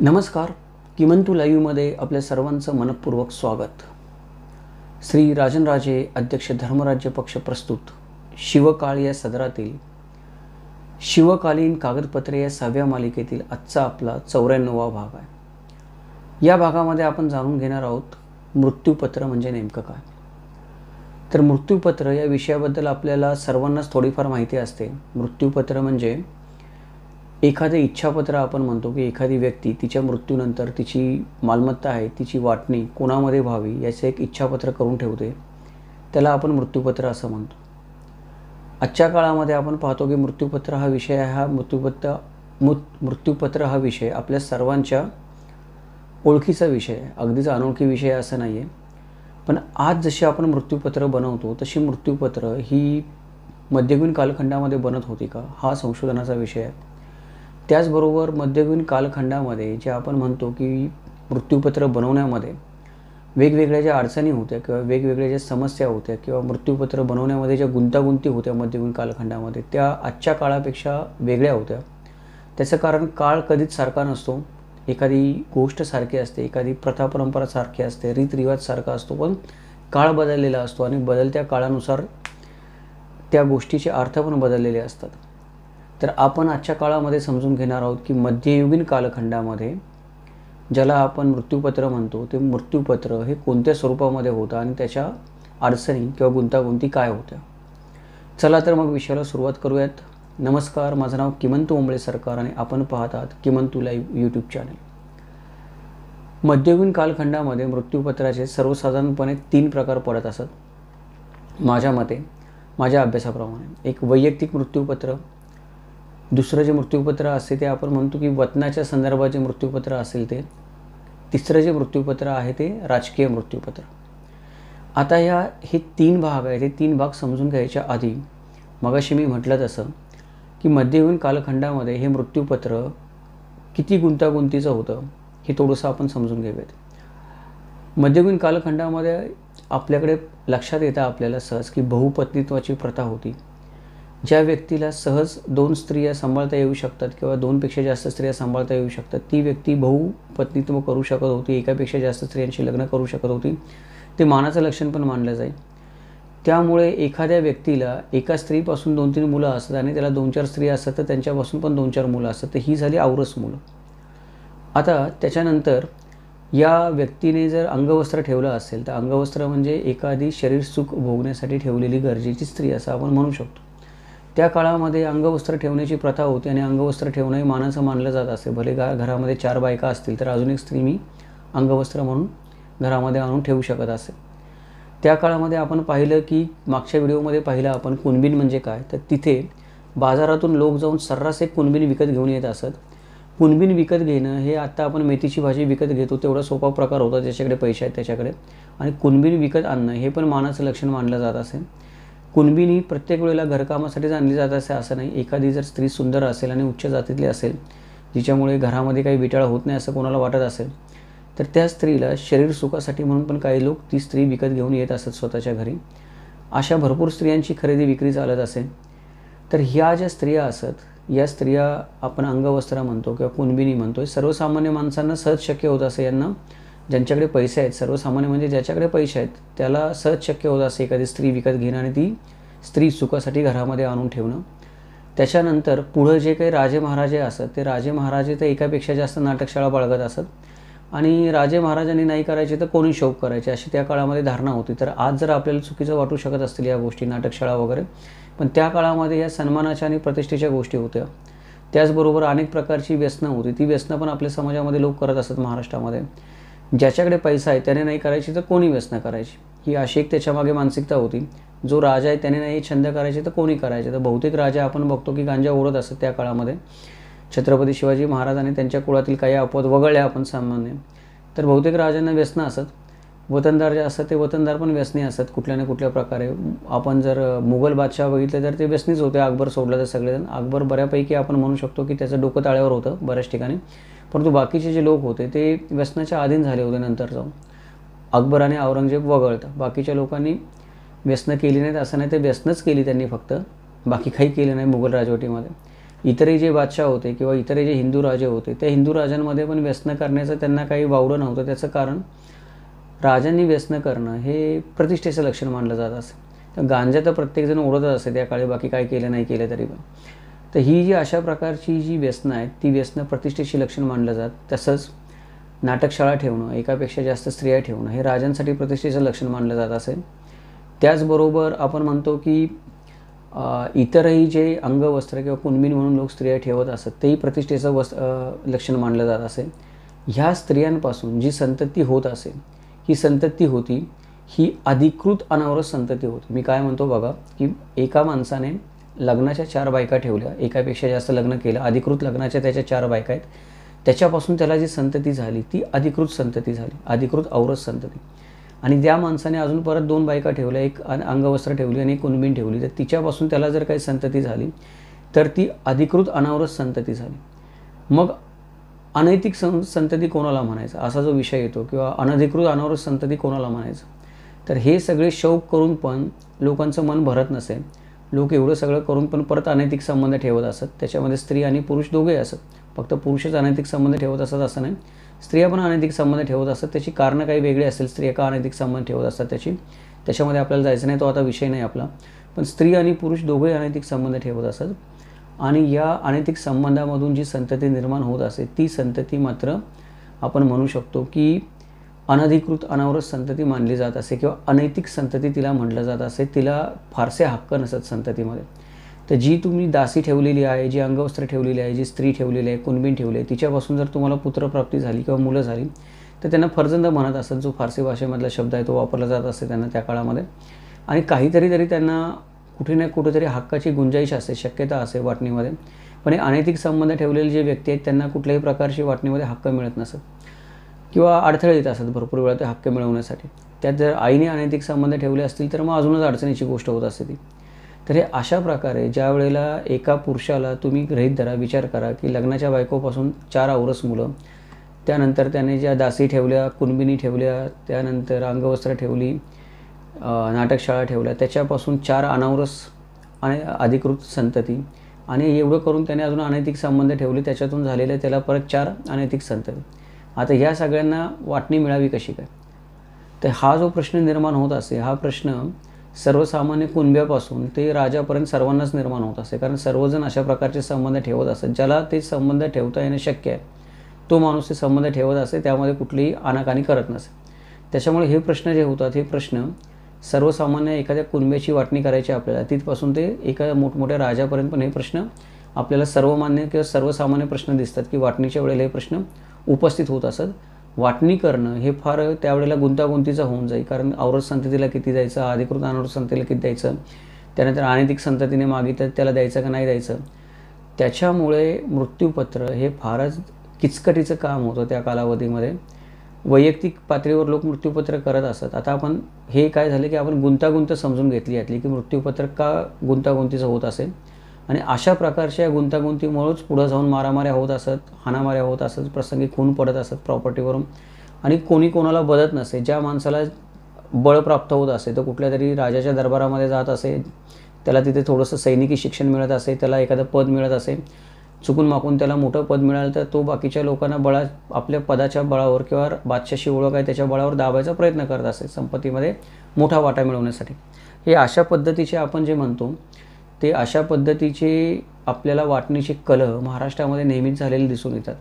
नमस्कार. किमंतु लाईव्हमध्ये आपल्या सर्वांचं मनपूर्वक स्वागत. श्री राजनराजे अध्यक्ष धर्मराज्य पक्ष प्रस्तुत शिवकाळ या सदरातील शिवकालीन कागदपत्रे या 6व्या मालिकेतील आजचा आपला 94वा भाग आहे. या भागामध्ये आपण जाणून घेणार आहोत मृत्यूपत्र म्हणजे नेमकं काय. तर मृत्यूपत्र या विषयाबद्दल आपल्याला सर्वांनाच थोडीफार माहिती असते. मृत्यूपत्र म्हणजे एखादे इच्छापत्र आपण म्हणतो की एखादी व्यक्ती तिच्या मृत्यूनंतर तिची मालमत्ता आहे तिची वाटणी कोणामध्ये व्हावी याचे एक इच्छापत्र करून ठेवते, त्याला आपण मृत्यूपत्र असं म्हणतो. आजच्या काळामध्ये आपण पाहतो की मृत्यूपत्र हा विषय आपल्या सर्वांच्या ओळखीचा विषय आहे. अगदीच अनोळखी विषय असं नाही आहे. पण आज जशी आपण मृत्यूपत्र बनवतो तशी मृत्यूपत्र ही मध्ययुगीन कालखंडामध्ये बनत होती का, हा संशोधनाचा विषय आहे. त्याचबरोबर मध्ययुगीन कालखंडामध्ये जे आपण म्हणतो की मृत्यूपत्र बनवण्यामध्ये वेगवेगळ्या ज्या अडचणी होत्या किंवा वेगवेगळ्या ज्या समस्या होत्या किंवा मृत्यूपत्र बनवण्यामध्ये ज्या गुंतागुंती होत्या मध्ययुगीन कालखंडामध्ये, त्या आजच्या काळापेक्षा वेगळ्या होत्या. त्याचं कारण काळ कधीच सारखा नसतो. एखादी गोष्ट सारखी असते, एखादी प्रथा परंपरा सारखी असते, रीतरिवाज सारखा असतो, पण काळ बदललेला असतो आणि बदलत्या काळानुसार त्या गोष्टीचे अर्थ पण बदललेले असतात. तर आपण आजच्या काळामध्ये समजून घेणार आहोत की मध्ययुगीन कालखंडामध्ये ज्याला आपण मृत्यूपत्र म्हणतो ते मृत्यूपत्र हे कोणत्या स्वरूपामध्ये होतं आणि त्याच्या अडचणी किंवा गुंतागुंती काय होत्या. चला तर मग विषयाला सुरुवात करूयात. नमस्कार, माझं नाव किमंतु ओंबळे सरकार आणि आपण पाहत आहात किमंतु लाईव्ह यूट्यूब चॅनल. मध्ययुगीन कालखंडामध्ये मृत्यूपत्राचे सर्वसाधारणपणे 3 प्रकार पडत असत. माझ्या मते, माझ्या अभ्यासाप्रमाणे एक वैयक्तिक मृत्यूपत्र, दुसरं जे मृत्यूपत्र असते ते आपण म्हणतो की वतनाच्या संदर्भात जे मृत्यूपत्र असेल ते, तिसरं जे मृत्यूपत्र आहे ते राजकीय मृत्यूपत्र. आता हे 3 भाग आहेत. हे 3 भाग समजून घ्यायच्या आधी मगाशी मी म्हटलं तसं की मध्ययुगीन कालखंडामध्ये हे मृत्यूपत्र किती गुंतागुंतीचं होतं हे थोडंसं आपण समजून घेऊयात. मध्ययुगीन कालखंडामध्ये आपल्याकडे लक्षात येतं आपल्याला सहज की बहुपत्नीत्वाची प्रथा होती. ज्या व्यक्तीला सहज 2 स्त्रिया सांभाळता येऊ शकतात किंवा 2 पेक्षा जास्त स्त्रिया सांभाळता येऊ शकतात, ती व्यक्ती बहुपत्नीत्व करू शकत होती, एकापेक्षा जास्त स्त्रियांशी लग्न करू शकत होती. ते मानाचं लक्षण पण मानलं जाईल. त्यामुळे एखाद्या व्यक्तीला एका स्त्रीपासून 2-3 मुलं असतात आणि त्याला 2-4 स्त्रिया असतात तर त्यांच्यापासून पण 2-4 मुलं असतात. तर ही झाली औरस मुलं. आता त्याच्यानंतर या व्यक्तीने जर अंगवस्त्र ठेवलं असेल तर अंगवस्त्र म्हणजे एखादी शरीर सुख भोगण्यासाठी ठेवलेली गरजेची स्त्री असं आपण म्हणू शकतो. त्या काळामध्ये अंगवस्त्र ठेवण्याची प्रथा होती आणि अंगवस्त्र ठेवणं हे मानाचं मानलं जात असे. भले घरामध्ये 4 बायका असतील तर अजून एक स्त्री मी अंगवस्त्र म्हणून घरामध्ये आणून ठेवू शकत असे. त्या काळामध्ये आपण पाहिलं की मागच्या व्हिडिओमध्ये पाहिलं आपण कुणबीन म्हणजे काय, तर तिथे बाजारातून लोक जाऊन सर्रास एक कुणबीन विकत घेऊन येत असत. कुणबीन विकत घेणं हे आत्ता आपण मेथीची भाजी विकत घेतो तेवढा सोपा प्रकार होता. ज्याच्याकडे पैसे आहेत त्याच्याकडे. आणि कुणबीन विकत आणणं हे पण मानाचं लक्षण मानलं जात असे. कुणबीन ही प्रत्येक वेळेला घरकामासाठीच आणली जात असे असं नाही. एखादी जर स्त्री सुंदर असेल आणि उच्च जातीतली असेल, जिच्यामुळे घरामध्ये काही विटाळ होत नाही असं कोणाला वाटत असेल, तर त्या स्त्रीला शरीर सुखासाठी म्हणून पण काही लोक ती स्त्री विकत घेऊन येत असत स्वतःच्या घरी. अशा भरपूर स्त्रियांची खरेदी विक्री चालत असे. तर ह्या ज्या स्त्रिया असत या स्त्रिया आपण अंगवस्त्र म्हणतो किंवा कुणबिनी म्हणतो. सर्वसामान्य माणसांना सहज शक्य होत असे. यांना ज्यांच्याकडे पैसे आहेत, सर्वसामान्य म्हणजे ज्याच्याकडे पैसे आहेत त्याला सहज शक्य होत असे एखादी स्त्री विकत घेणं आणि ती स्त्री सुखासाठी घरामध्ये आणून ठेवणं. त्याच्यानंतर पुढं जे काही राजे महाराजे असत ते राजे महाराजे तर एकापेक्षा जास्त नाटकशाळा बाळगत असत आणि राजे महाराजांनी नाही करायचे तर कोणी शौक करायचे अशी त्या काळामध्ये धारणा होती. तर आज जर आपल्याला चुकीचं वाटू शकत असतील या गोष्टी, नाटकशाळा वगैरे, पण त्या काळामध्ये या सन्मानाच्या आणि प्रतिष्ठेच्या गोष्टी होत्या. त्याचबरोबर अनेक प्रकारची व्यसनं होती. ती व्यसनं पण आपल्या समाजामध्ये लोक करत असत. महाराष्ट्रामध्ये ज्याच्याकडे पैसा आहे त्याने नाही करायची तर कोणी व्यसनं करायची, ही अशी एक त्याच्यामागे मानसिकता होती. जो राजा आहे त्याने नाही छंद करायचे तर कोणी करायचे. तर बहुतेक राजे आपण बघतो की गांजा ओढत असत त्या काळामध्ये. छत्रपती शिवाजी महाराज आणि त्यांच्या कुळातील काही अपवाद वगळल्या आपण सामान्य, तर बहुतेक राजांना व्यसनं असत. वतनदार जे असतात ते वतनदार पण व्यसनी असतात कुठल्या ना कुठल्या प्रकारे. आपण जर मुघल बादशाह बघितले तर ते व्यसनीच होते. अकबर सोडला तर सगळेजण. अकबर बऱ्यापैकी आपण म्हणू शकतो की त्याचं डोकं ताळ्यावर होतं बऱ्याच ठिकाणी, परंतु बाकीचे जे लोक होते ते व्यसनाच्या अधीन झाले होते नंतर जाऊन. अकबर आणि औरंगजेब वगळता बाकीच्या लोकांनी व्यसनं केली नाहीत असं नाही, ते व्यसनच केली त्यांनी फक्त, बाकी काही केलं नाही मुघल राजवटीमध्ये. इतरही जे बादशाह होते किंवा इतरही जे हिंदू राजे होते, त्या हिंदू राजांमध्ये पण व्यसनं करण्याचं त्यांना काही वावडं नव्हतं. त्याचं कारण राजांनी व्यसनं करणं हे प्रतिष्ठेचं लक्षण मानलं जात असे. तर गांजा तर प्रत्येकजण ओढतच असे त्या काळी, बाकी काय केलं नाही केलं तरी पण. तर ही जी अशा प्रकारची जी व्यसनं आहेत, ती व्यसनं प्रतिष्ठेची लक्षण मानलं जात. तसंच नाटकशाळा ठेवणं, एकापेक्षा जास्त स्त्रिया ठेवणं हे राजांसाठी प्रतिष्ठेचं लक्षण मानलं जात असेल. त्याचबरोबर आपण म्हणतो की इतरही जे अंगवस्त्र किंवा कुणबीन म्हणून लोक स्त्रिया ठेवत असत, तेही प्रतिष्ठेचं लक्षण मानलं जात असेल. ह्या स्त्रियांपासून जी संतती होत असेल, ही संतती होती ही अधिकृत अनावरत संतती होती. मी काय म्हणतो बघा, की एका माणसाने लग्नाच्या 4 बायका ठेवल्या, एकापेक्षा जास्त लग्न केलं, अधिकृत लग्नाच्या त्याच्या 4 बायका आहेत, त्याच्यापासून त्याला जी संतती झाली ती अधिकृत संतती झाली, अधिकृत औरस संतती. आणि त्या माणसाने अजून परत 2 बायका ठेवल्या, एक अंगवस्त्र ठेवली आणि एक कुणबीन ठेवली, तर तिच्यापासून त्याला जर काही संतती झाली तर ती अधिकृत अनावरत संतती झाली. मग अनैतिक संतती कोणाला म्हणायचं, असा जो विषय येतो, किंवा अनधिकृत अनावरत संतती कोणाला म्हणायचं. तर हे सगळे शौक करून पण लोकांचं मन भरत नसेल. लोक एवढं सगळं करून पण परत अनैतिक संबंध ठेवत असत. त्याच्यामध्ये स्त्री आणि पुरुष दोघेही असत. फक्त पुरुषच अनैतिक संबंध ठेवत असत असं नाही, स्त्रिया पण अनैतिक संबंध ठेवत असतात. त्याची कारणं काही वेगळी असेल, स्त्रिया का अनैतिक संबंध ठेवत असतात त्याच्यामध्ये आपल्याला जायचं नाही, तो आता विषय नाही आपला. पण स्त्री आणि पुरुष दोघेही अनैतिक संबंध ठेवत असतात. आणि या अनैतिक संबंधामधून जी संतती निर्माण होत असते, ती संतती मात्र आपण म्हणू शकतो की अनधिकृत अनावरत संतती मानली जात असे, किंवा अनैतिक संतती तिला म्हटलं जात असे. तिला फारसे हक्क नसत संततीमध्ये. तर जी तुम्ही दासी ठेवलेली आहे, जी अंगवस्त्र ठेवलेली आहे, जी स्त्री ठेवलेली आहे, कुणबीन ठेवली आहे, तिच्यापासून जर तुम्हाला पुत्रप्राप्ती झाली किंवा मुलं झाली तर त्यांना फर्जंद म्हणत असत, जो फारसी भाषेमधला शब्द आहे तो वापरला जात असे त्यांना त्या काळामध्ये. आणि काहीतरी तरी त्यांना कुठे ना कुठेतरी हक्काची गुंजाईश असते, शक्यता असे वाटणीमध्ये. पण हे अनैतिक संबंध ठेवलेले जे व्यक्ती आहेत त्यांना कुठल्याही प्रकारची वाटणीमध्ये हक्क मिळत नसत, किंवा अडथळे येत असत भरपूर वेळा ते हक्क मिळवण्यासाठी. त्यात जर आईने अनैतिक संबंध ठेवले असतील तर मग अजूनच अडचणीची गोष्ट होत असते ती. तर हे अशा प्रकारे ज्या वेळेला एका पुरुषाला तुम्ही गृहीत धरा, विचार करा की लग्नाच्या बायकोपासून 4 औरस मुलं, त्यानंतर त्याने ज्या दासी ठेवल्या, कुणबिनी ठेवल्या, त्यानंतर अंगवस्त्र ठेवली, नाटकशाळा ठेवल्या, त्याच्यापासून 4 अनावरस आणि अधिकृत संतती, आणि एवढं करून त्याने अजून अनैतिक संबंध ठेवले, त्याच्यातून झालेले त्याला परत 4 अनैतिक संतती. आता ह्या सगळ्यांना वाटणी मिळावी कशी काय? तर हा जो प्रश्न निर्माण होत असे, हा प्रश्न सर्वसामान्य कुणब्यापासून ते राजापर्यंत सर्वांनाच निर्माण होत असे. कारण सर्वजण अशा प्रकारचे संबंध ठेवत असत. ज्याला ते संबंध ठेवता येणं शक्य आहे तो माणूस ते संबंध ठेवत असे, त्यामध्ये कुठलीही आनाकानी करत नसे. त्याच्यामुळे हे प्रश्न जे होतात, हे प्रश्न सर्वसामान्य एखाद्या कुणब्याची वाटणी करायची आपल्याला, तिथपासून ते एका मोठमोठ्या राजापर्यंत पण हे प्रश्न आपल्याला सर्वमान्य किंवा सर्वसामान्य प्रश्न दिसतात की वाटणीच्या वेळेला हे प्रश्न उपस्थित होत असत. वाटणी करणं हे फार त्यावेळेला गुंतागुंतीचं होऊन जाईल. कारण औरत संततीला किती द्यायचं, अधिकृत अनावरत संततीला किती द्यायचं, त्यानंतर अनैतिक संततीने मागितलं त्याला द्यायचं का नाही द्यायचं. त्याच्यामुळे मृत्यूपत्र हे फारच किचकटीचं काम होतं त्या कालावधीमध्ये. वैयक्तिक पातळीवर लोक मृत्यूपत्र करत असत. आता आपण हे काय झालं की आपण गुंतागुंत समजून घेतली यातली की मृत्यूपत्र का गुंतागुंतीचं होत असेल, आणि अशा प्रकारच्या गुंतागुंतीमुळेच पुढं जाऊन मारामाऱ्या होत असत, हाणामाऱ्या होत असत, प्रसंगी खून पडत असत प्रॉपर्टीवरून, आणि कोणी कोणाला बदत नसे. ज्या माणसाला बळ प्राप्त होत असे, तर कुठल्या तरी राजाच्या दरबारामध्ये जात असे, त्याला तिथे थोडंसं सैनिकी शिक्षण मिळत असे, त्याला एखादं पद मिळत असे, चुकून माकून त्याला मोठं पद मिळालं तर तो बाकीच्या लोकांना आपल्या पदाच्या बळावर किंवा बादशाशी ओळख आहे त्याच्या बळावर दाबायचा प्रयत्न करत असे, संपत्तीमध्ये मोठा वाटा मिळवण्यासाठी. हे अशा पद्धतीचे आपण जे म्हणतो ते अशा पद्धतीचे आपल्याला वाटणीचे कलह महाराष्ट्रामध्ये नेहमीच झालेले दिसून येतात.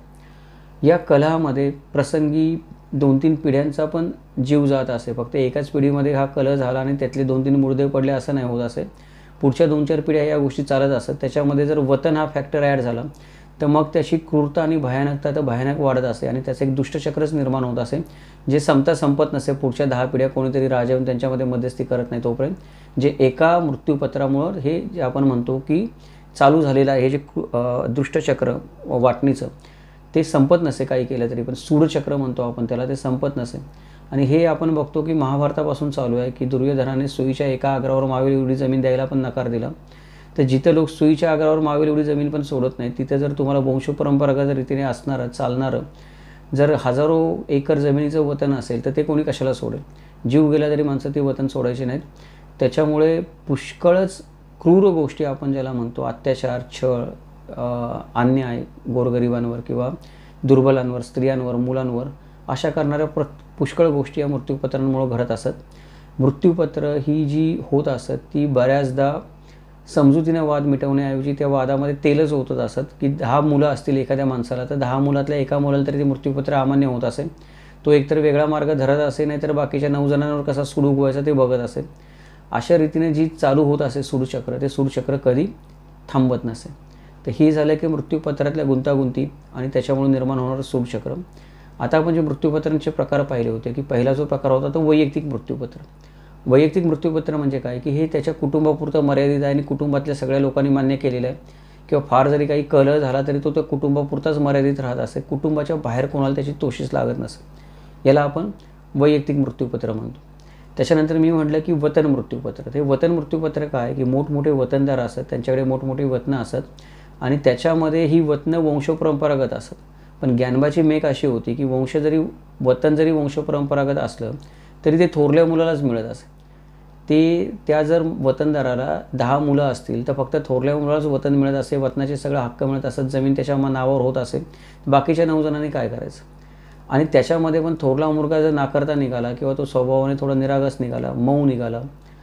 या कलहामध्ये प्रसंगी 2-3 पिढ्यांचा पण जीव जात असे. फक्त एकाच पिढीमध्ये हा कलह झाला आणि त्यातले 2-3 मुर्दे पडले असं नाही होत असे. पुढच्या 2-4 पिढ्या या गोष्टी चालत असत. त्याच्यामध्ये जर वतन हा फॅक्टर ॲड झाला तर मग त्याची क्रूरता आणि भयानकता तर भयानक वाढत असे, आणि त्याचं एक दुष्टचक्रच निर्माण होत असे, जे संपत नसे. पुढच्या 10 पिढ्या कोणीतरी राजा येऊन त्यांच्यामध्ये मध्यस्थी करत नाही तोपर्यंत, जे एका मृत्यूपत्रामुळं हे जे आपण म्हणतो की चालू झालेलं आहे, हे जे दुष्टचक्र वाटणीचं ते संपत नसे काही केलं तरी. पण सूडचक्र म्हणतो आपण त्याला, ते संपत नसे. आणि हे आपण बघतो की महाभारतापासून चालू आहे की दुर्योधनाने सुईच्या एका आग्रावर मावेल एवढी जमीन द्यायला पण नकार दिला. तर जिथं लोक सुईच्या आग्रावर मावेल एवढी जमीन पण सोडत नाही, तिथे जर तुम्हाला वंशपरंपरागत रीतीने असणारं चालणारं जर हजारो एकर जमिनीचं वतन असेल तर ते कोणी कशाला सोडेल. जीव गेला तरी माणसं ते वतन सोडायचे नाहीत. त्याच्यामुळे पुष्कळच क्रूर गोष्टी आपण ज्याला म्हणतो, अत्याचार, छळ, अन्याय गोरगरिबांवर किंवा दुर्बलांवर, स्त्रियांवर, मुलांवर अशा करणाऱ्या पुष्कळ गोष्टी या मृत्यूपत्रांमुळे घडत असत. मृत्यूपत्र ही जी होत असत ती बऱ्याचदा समजुतीने वाद मिटवण्याऐवजी त्या वादामध्ये तेलच ओतत असत की 10 मुलं असतील एखाद्या माणसाला तर 10 मुलातल्या एका मुलाला तरी ते मृत्यूपत्र अमान्य होत असेल. तो एकतर वेगळा मार्ग धरत असे, नाहीतर बाकीच्या 9 जणांवर कसा सूड उगवायचा ते बघत असेल. अशा रीतीने जी चालू होत असे सूडचक्र, ते सूडचक्र कधी थांबत नसे. तर ही झालं की मृत्यूपत्रातल्या गुंतागुंती आणि त्याच्यामुळे निर्माण होणारं सूडचक्र. आता आपण जे मृत्यूपत्रांचे प्रकार पाहिले होते की पहिला जो प्रकार होता तो वैयक्तिक मृत्यूपत्र. वैयक्तिक मृत्यूपत्र म्हणजे काय की हे त्याच्या कुटुंबापुरतं मर्यादित आहे आणि कुटुंबातल्या सगळ्या लोकांनी मान्य केलेलं आहे किंवा फार जरी काही कलह झाला तरी तो त्या कुटुंबापुरताच मर्यादित राहत असे, कुटुंबाच्या बाहेर कोणाला त्याची तोशीच लागत नसे. याला आपण वैयक्तिक मृत्यूपत्र म्हणतो. त्याच्यानंतर मी म्हटलं की वतन मृत्यूपत्र. ते वतन मृत्यूपत्र काय की मोठमोठे वतनदार असत, त्यांच्याकडे मोठमोठी वतनं असत आणि त्याच्यामध्ये ही वतनं वंशपरंपरागत असत. पण ज्ञानबाची मेक अशी होती की वतन जरी वंशपरंपरागत असलं तरी ते थोरल्या मुलालाच मिळत असे. त्या जर वतनदाराला 10 मुलं असतील तर फक्त थोरल्या मुलालाच वतन मिळत असे, वतनाचे सगळं हक्क मिळत असत, जमीन त्याच्या नावावर होत असे. बाकीच्या 9 जणांनी काय करायचं? आणि त्याच्यामध्ये पण थोरला मुलगा जर नाकारता निघाला किंवा तो स्वभावाने थोडा निरागस निघाला, मऊ निघाला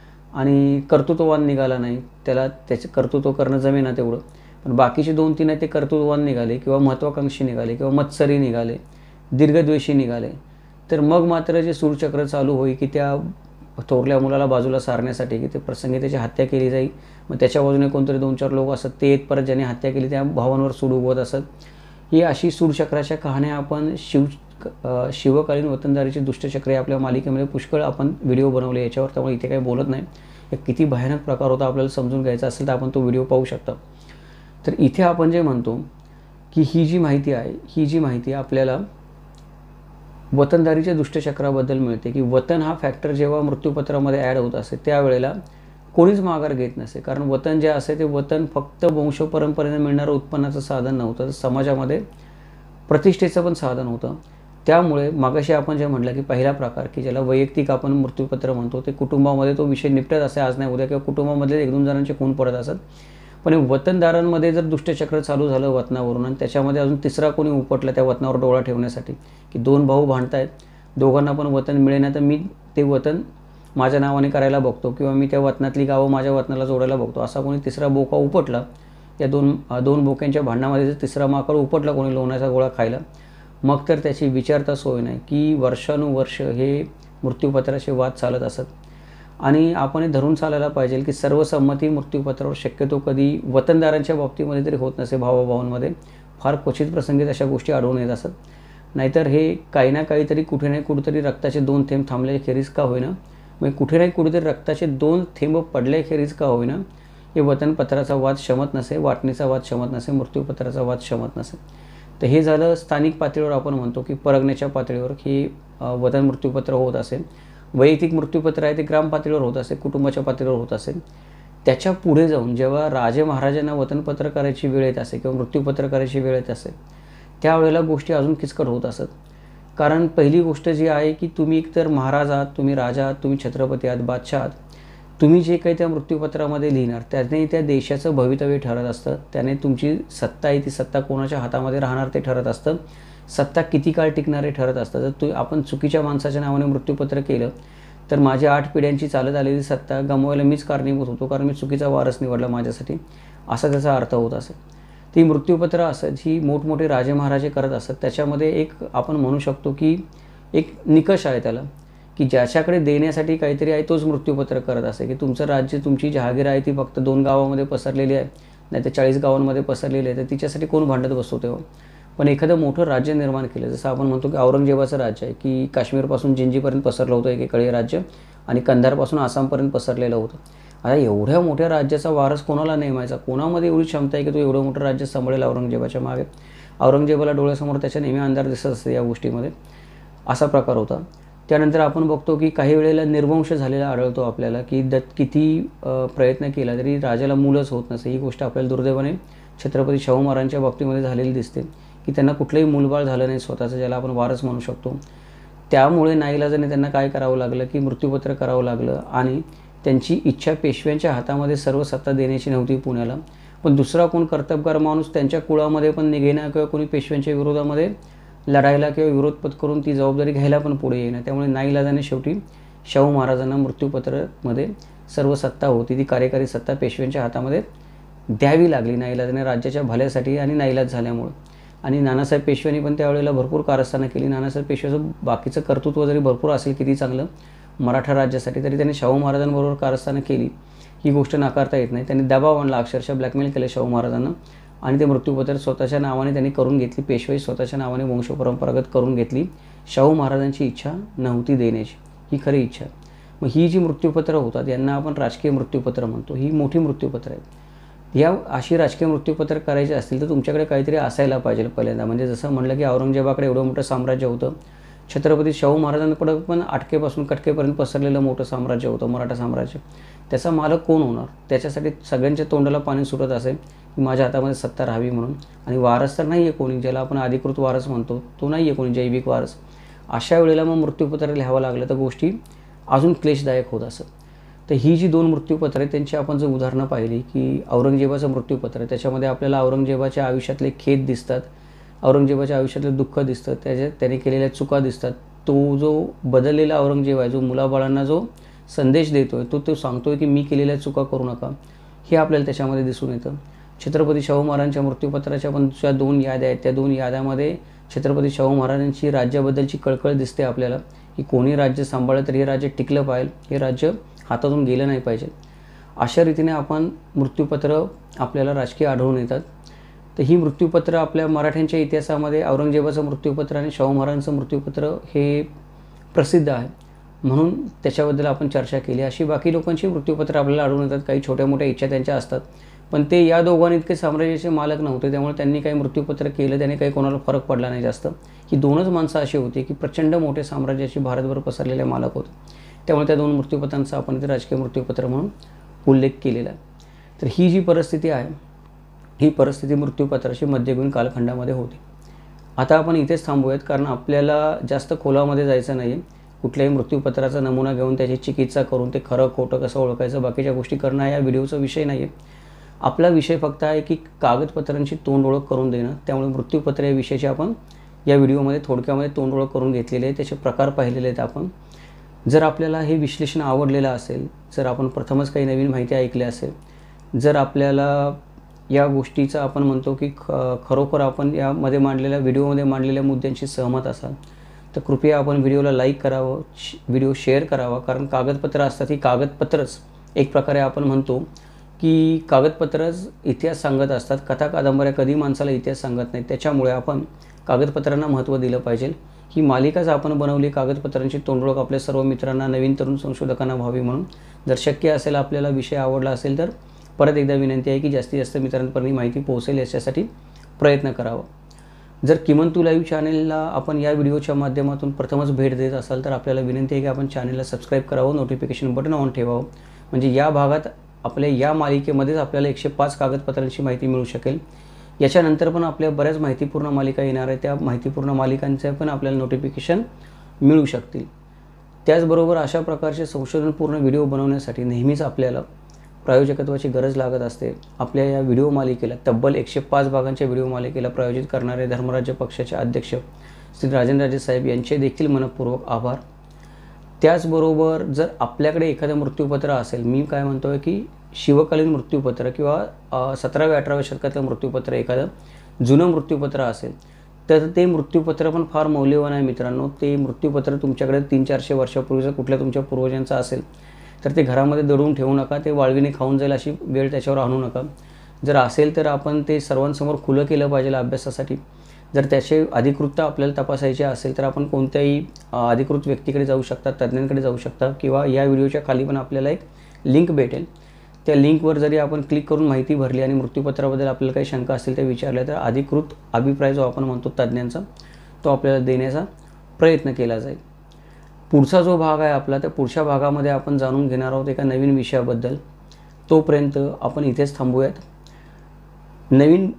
आणि कर्तृत्ववान निघाला नाही, त्याला त्याचं कर्तृत्व करणं जमेना तेवढं, पण बाकीचे 2-3 आहेत ते कर्तृत्ववान निघाले किंवा महत्त्वाकांक्षी निघाले किंवा मत्सरी निघाले, दीर्घद्वेषी निघाले, तर मग मात्र जे सूरचक्र चालू होई की त्या थोरल्या मुलाला बाजूला सारण्यासाठी की ते प्रसंगी त्याची हत्या केली जाईल. मग त्याच्या बाजूने कोणतरी 2-4 लोक असत, ते येत परत ज्याने हत्या केली त्या भावांवर सूड उगवत असत. ही अशी सूरचक्राच्या कहाण्या आपण शिवकालीन वतनदारीची दुष्टचक्रे आपल्या मालिकेमध्ये पुष्कळ आपण व्हिडिओ बनवले याच्यावर, त्यामुळे इथे काही बोलत नाही. एक किती भयानक प्रकार होता आपल्याला समजून घ्यायचा असेल तर आपण तो व्हिडिओ पाहू शकता. तर इथे आपण जे म्हणतो की ही जी माहिती आपल्याला वतनदारीच्या दुष्टचक्राबद्दल मिळते की वतन हा फॅक्टर जेव्हा मृत्यूपत्रामध्ये ॲड होत असे त्यावेळेला कोणीच माघार घेत नसे. कारण वतन जे असे ते वतन फक्त वंशपरंपरेने मिळणारं उत्पन्नाचं साधन नव्हतं, तर समाजामध्ये प्रतिष्ठेचं पण साधन होतं. त्यामुळे मागाशी आपण जे म्हटलं की पहिला प्रकार की ज्याला वैयक्तिक आपण मृत्यूपत्र म्हणतो ते कुटुंबामध्ये तो विषय निपटत असे आज नाही उद्या, किंवा कुटुंबामधले 1-2 जणांचे खून पडत असत. पण वतनदारांमध्ये जर दुष्टचक्र चालू झालं वतनावरून आणि त्याच्यामध्ये अजून तिसरा कोणी उपटला त्या वतनावर डोळा ठेवण्यासाठी की 2 भाऊ भांडतायत, दोघांना पण वतन मिळेना तर मी ते वतन माझ्या नावाने करायला बघतो किंवा मी त्या वतनातली गावं माझ्या वतनाला जोडायला बघतो, असा कोणी तिसरा बोका उपटला, या दोन बोक्यांच्या भांडणामध्ये जर तिसरा माकड उपटला कोणी लोण्याचा गोळा खायला, मग तर त्याची विचारता सोय नाही की वर्षानुवर्ष हे मृत्यूपत्राचे वाद चालत असत. आणि आपण हे धरून चालायला पाहिजे की सर्वसंमती मृत्यूपत्रावर शक्यतो कधी वतनदारांच्या बाबतीमध्ये तरी होत नसे, भावाभावांमध्ये फार क्वचित प्रसंगी अशा गोष्टी आढळून येत असत. नाहीतर हे काही ना काहीतरी कुठे ना कुठेतरी रक्ताचे 2 थेंब थांबल्याखेरीज का होईना, मग कुठे ना कुठेतरी रक्ताचे 2 थेंब पडल्याखेरीज का होईना हे वतनपत्राचा वाद शमत नसे, वाटणीचा वाद शमत नसे, मृत्यूपत्राचा वाद शमत नसे. तर हे झालं स्थानिक पातळीवर आपण म्हणतो की परगण्याच्या पातळीवर ही वतन मृत्यूपत्र होत असेल. वैयक्तिक मृत्यूपत्र आहे ते ग्राम पातळीवर होत असेल, कुटुंबाच्या पातळीवर होत असेल. त्याच्या पुढे जाऊन जेव्हा राजे महाराजांना वतनपत्र करायची वेळ येत असे किंवा मृत्यूपत्र करायची वेळ येत असेल त्यावेळेला गोष्टी अजून किचकट होत असत. कारण पहिली गोष्ट जी आहे की तुम्ही एकतर महाराज आहात, तुम्ही राजा आहात, तुम्ही छत्रपती आहात, बादशाह आहात, तुम्ही जे काही त्या मृत्यूपत्रामध्ये लिहिणार त्याने त्या देशाचं भवितव्य ठरत असतं, त्याने तुमची सत्ता आहे ती सत्ता कोणाच्या हातामध्ये राहणार ते ठरत असतं, सत्ता किती काळ टिकणारे ठरत असतं. जर आपण चुकीच्या माणसाच्या नावाने मृत्यूपत्र केलं तर माझी 8 पिढ्यांची चालत आलेली सत्ता गमवायला मीच कारणीभूत होतो कारण मी चुकीचा वारस निवडला माझ्यासाठी, असा त्याचा अर्थ होत असेल. ती मृत्यूपत्र असत जी मोठमोठे राजे महाराजे करत असत. त्याच्यामध्ये एक आपण म्हणू शकतो की एक निकष आहे त्याला की ज्याच्याकडे देण्यासाठी काहीतरी आहे तोच मृत्यूपत्र करत असे. की तुमचं राज्य, तुमची जहागीर आहे ती फक्त 2 गावामध्ये पसरलेली आहे, नाही तर 40 गावांमध्ये पसरलेली आहे, तर तिच्यासाठी कोण भांडत बसतो तेव्हा. पण एखादं मोठं राज्य निर्माण केलं, जसं आपण म्हणतो की औरंगजेबाचं राज्य आहे की काश्मीरपासून जिंजीपर्यंत पसरलं होतं एकेकाळी राज्य आणि कंधारपासून आसामपर्यंत पसरलेलं होतं. आता एवढ्या मोठ्या राज्याचा वारस कोणाला नेमायचा, कोणामध्ये एवढी क्षमता आहे की तो एवढं मोठं राज्य सांभाळेल औरंगजेबाच्या मागे. औरंगजेबाला डोळ्यासमोर त्याच्या नेहमी अंधार दिसत असते या गोष्टीमध्ये, असा प्रकार होता. त्यानंतर आपण बघतो की काही वेळेला निर्वंश झालेला आढळतो आपल्याला की किती प्रयत्न केला तरी राजाला मुलंच होत नसे. ही गोष्ट आपल्याला दुर्दैवाने छत्रपती शाहू महाराजांच्या बाबतीमध्ये झालेली दिसते की त्यांना कुठलंही मूलबाळ झालं नाही स्वतःचं, ज्याला आपण वारस म्हणू शकतो. त्यामुळे नाईलाजाने त्यांना काय करावं लागलं की मृत्यूपत्र करावं लागलं आणि त्यांची इच्छा पेशव्यांच्या हातामध्ये सर्व सत्ता देण्याची नव्हती पुण्याला, पण दुसरा कोण कर्तबगार माणूस त्यांच्या कुळामध्ये पण निघेना किंवा कोणी पेशव्यांच्या विरोधामध्ये लढायला किंवा विरोध पत्करून ती जबाबदारी घ्यायला पण पुढे येईना. त्यामुळे नाईलाजाने शेवटी शाहू महाराजांना मृत्यूपत्रामध्ये सर्व सत्ता होती ती कार्यकारी सत्ता पेशव्यांच्या हातामध्ये द्यावी लागली नाईलाजाने, राज्याच्या भल्यासाठी आणि नाईलाज झाल्यामुळं. आणि नानासाहेब पेशव्यांनी पण त्यावेळेला भरपूर कारस्थानं केली. नानासाहेब पेशव्याचं बाकीचं कर्तृत्व जरी भरपूर असेल किती चांगलं मराठा राज्यासाठी, तरी त्यांनी शाहू महाराजांबरोबर कारस्थानं केली ही गोष्ट नाकारता येत नाही. त्यांनी दबाव आणला, अक्षरशः ब्लॅकमेल केलं शाहू महाराजांना आणि ते मृत्यूपत्र स्वतःच्या नावाने त्यांनी करून घेतली. पेशवाई स्वतःच्या नावाने वंशपरंपरागत करून घेतली. शाहू महाराजांची इच्छा नव्हती देण्याची, ही खरी इच्छा. मग ही जी मृत्यूपत्र होतात यांना आपण राजकीय मृत्यूपत्र म्हणतो. ही मोठी मृत्यूपत्र आहेत. या अशी राजकीय मृत्यूपत्र करायची असतील तर तुमच्याकडे काहीतरी असायला पाहिजे पहिल्यांदा. म्हणजे जसं म्हणलं की औरंगजेबाकडे एवढं मोठं साम्राज्य होतं, छत्रपती शाहू महाराजांकडे पण अटकेपासून कटकेपर्यंत पसरलेलं मोठं साम्राज्य होतं मराठा साम्राज्य. त्याचा मालक कोण होणार? त्याच्यासाठी सगळ्यांच्या तोंडाला पाणी सुटत असेल की माझ्या हातामध्ये सत्ता राहावी म्हणून. आणि वारस तर नाही आहे कोणी, ज्याला आपण अधिकृत वारस म्हणतो तो नाही आहे कोणी, जैविक वारस. अशा वेळेला मग मृत्यूपत्र लिहावं लागलं तर गोष्टी अजून क्लेशदायक होत असत. तर ही जी 2 मृत्यूपत्र आहेत त्यांची आपण जर उदाहरणं पाहिली की औरंगजेबाचं मृत्यूपत्र, त्याच्यामध्ये आपल्याला औरंगजेबाच्या आयुष्यातले खेद दिसतात, औरंगजेबाच्या आयुष्यातलं दुःख दिसतं, त्याने केलेल्या चुका दिसतात. तो जो बदललेला औरंगजेब आहे, जो मुलाबाळांना जो संदेश देतोय तो सांगतोय की मी केलेल्या चुका करू नका, हे आपल्याला त्याच्यामध्ये दिसून येतं. छत्रपती शाहू महाराजांच्या मृत्यूपत्राच्या पण ज्या 2 याद्या आहेत त्या 2 याद्यामध्ये छत्रपती शाहू महाराजांची राज्याबद्दलची कळकळ दिसते आपल्याला की कोणी राज्य सांभाळलं तरी हे राज्य टिकलं पाहिजे, हे राज्य हातातून गेलं नाही पाहिजे. अशा रीतीने आपण मृत्यूपत्र आपल्याला राजकीय आढळून येतात. तर ही मृत्यूपत्र आपल्या मराठ्यांच्या इतिहासामध्ये औरंगजेबाचं मृत्यूपत्र आणि शाहू महाराजांचं मृत्यूपत्र हे प्रसिद्ध आहे म्हणून त्याच्याबद्दल आपण चर्चा केली. अशी बाकी लोकांची मृत्यूपत्र आपल्याला आढळून येतात. काही छोट्या मोठ्या इच्छा त्यांच्या असतात, पण ते या दोघांनी इतके साम्राज्याचे मालक नव्हते, त्यामुळे त्यांनी काही मृत्यूपत्र केलं त्याने काही कोणाला फरक पडला नाही जास्त. ही 2च माणसं अशी होती की प्रचंड मोठे साम्राज्याची भारतभर पसरलेले मालक होते. त्यामुळे त्या 2 मृत्यूपत्रांचा आपण इथे राजकीय मृत्यूपत्र म्हणून उल्लेख केलेला आहे. तर ही जी परिस्थिती आहे ही परिस्थिती मृत्यूपत्राची मध्ययुगीन कालखंडामध्ये होती. आता आपण इथेच थांबूयात कारण आपल्याला जास्त खोलामध्ये जायचं नाही आहे. कुठल्याही मृत्यूपत्राचा नमुना घेऊन त्याची चिकित्सा करून ते खरं खोटं कसं ओळखायचं बाकीच्या गोष्टी करणं हा या व्हिडिओचा विषय नाही आहे. आपला विषय फक्त आहे की कागदपत्रांची तोंड ओळख करून देणं. त्यामुळे मृत्यूपत्र या विषयाची आपण या व्हिडिओमध्ये थोडक्यामध्ये तोंड ओळख करून घेतलेले आहे, त्याचे प्रकार पाहिलेले आहेत आपण. जर आपल्याला हे विश्लेषण आवडलेलं असेल, जर आपण प्रथमच काही नवीन माहिती ऐकली असेल, जर आपल्याला या गोष्टीचा आपण म्हणतो की खरोखर आपण यामध्ये मांडलेल्या व्हिडिओमध्ये मांडलेल्या मुद्द्यांशी सहमत असाल तर कृपया आपण व्हिडिओला लाईक करावं, व्हिडिओ शेअर करावा. कारण कागदपत्र असतात ही कागदपत्रच एक प्रकारे आपण म्हणतो की कागदपत्रच इतिहास सांगत असतात. कथा कादंबऱ्या कधी माणसाला इतिहास सांगत नाहीत. त्याच्यामुळे आपण कागदपत्रांना महत्त्व दिलं पाहिजे. ही मालिकाच आपण बनवली कागदपत्रांची तोंडओळख आपल्या सर्व मित्रांना, नवीन तरुण संशोधकांना व्हावी म्हणून. जर शक्य असेल आपल्याला विषय आवडला असेल तर परत एकदा विनंती आहे की जास्तीत जास्त मित्रांपर्यंत माहिती पोहोचेल याच्यासाठी प्रयत्न करावा. जर किमंतू लाईव्ह चॅनेलला आपण या व्हिडिओच्या माध्यमातून प्रथमच भेट देत असाल तर आपल्याला विनंती आहे की आपण चॅनेलला सबस्क्राईब करावं, नोटिफिकेशन बटन ऑन ठेवावं. म्हणजे या भागात आपल्या या मालिकेमध्येच आपल्याला 105 कागदपत्रांची माहिती मिळू शकेल. याच्यानंतर पण आपल्या बऱ्याच माहितीपूर्ण मालिका येणार आहे, त्या माहितीपूर्ण मालिकांचे पण आपल्याला नोटिफिकेशन मिळू शकतील. त्याचबरोबर अशा प्रकारचे संशोधनपूर्ण व्हिडिओ बनवण्यासाठी नेहमीच आपल्याला प्रायोजकत्वाची गरज लागत असते. आपल्या या व्हिडिओ मालिकेला तब्बल 105 भागांच्या व्हिडिओ मालिकेला प्रायोजित करणारे धर्मराज्य पक्षाचे अध्यक्ष श्री राजेंद्रराजे साहेब यांचे देखील मनपूर्वक आभार. त्याचबरोबर जर आपल्याकडे एखादं मृत्यूपत्र असेल, मी काय म्हणतो आहे की शिवकालीन मृत्यूपत्र किंवा 17व्या-18व्या शतकातलं मृत्यूपत्र एखादं जुनं मृत्यूपत्र असेल तर ते मृत्यूपत्र पण फार मौल्यवान आहे मित्रांनो. ते मृत्यूपत्र तुमच्याकडे 300-400 वर्षापूर्वीचं कुठल्या तुमच्या पूर्वजांचं असेल तर ते घरामध्ये दडवून ठेवू नका. ते वाळवीने खाऊन जाईल अशी वेळ त्याच्यावर आणू नका. जर असेल तर आपण ते सर्वांसमोर खुलं केलं पाहिजे अभ्यासासाठी. जर त्याचे अधिकृतता आपल्याला तपासायची असेल तर आपण कोणत्याही अधिकृत व्यक्तीकडे जाऊ शकता, तज्ज्ञांकडे जाऊ शकता किंवा या व्हिडिओच्या खाली पण आपल्याला एक लिंक भेटेल. त्या लिंकवर जरी आपण क्लिक करून माहिती भरली आणि मृत्यूपत्राबद्दल आपल्याला काही शंका असतील त्या विचारल्या तर अधिकृत अभिप्राय जो आपण म्हणतो तज्ज्ञांचा तो आपल्याला देण्याचा प्रयत्न केला जाईल. पुढचा जो भाग आहे आपला त्या पुढच्या भागामध्ये आपण जाणून घेणार आहोत एका नवीन विषयाबद्दल. तोपर्यंत आपण इथेच थांबूयात. नवीन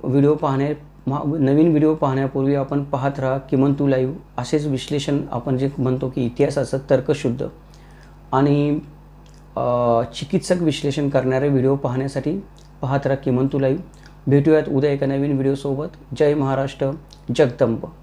व्हिडिओ पाहण्यापूर्वी आपण पाहत राहा किमंतू लाईव्ह. असेच विश्लेषण आपण जे म्हणतो की इतिहासाचं तर्कशुद्ध आणि चिकित्सक विश्लेषण करणारे व्हिडिओ पाहण्यासाठी पाहत राहा किमंतू लाईव्ह. भेटूयात उद्या एका नवीन व्हिडिओसोबत. जय महाराष्ट्र. जगदंब.